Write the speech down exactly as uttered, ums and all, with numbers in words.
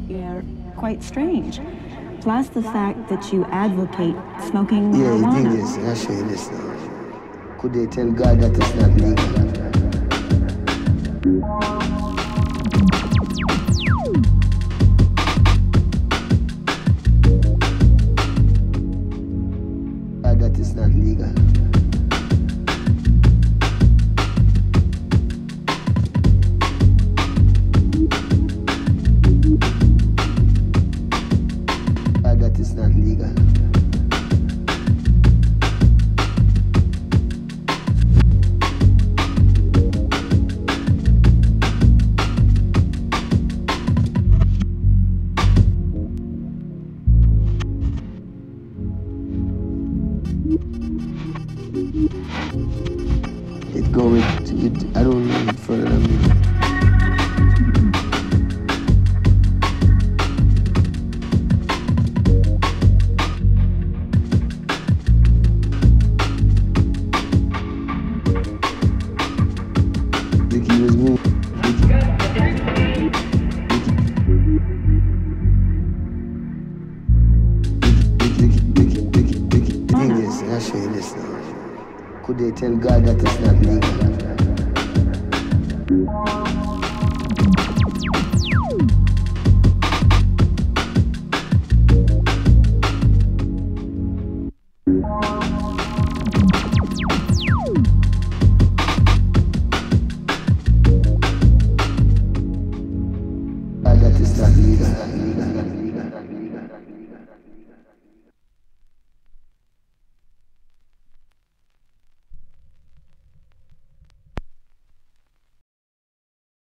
you're quite strange. Plus the fact that you advocate smoking marijuana. Yeah, you think this, I show you this now. Could they tell God that it's not legal?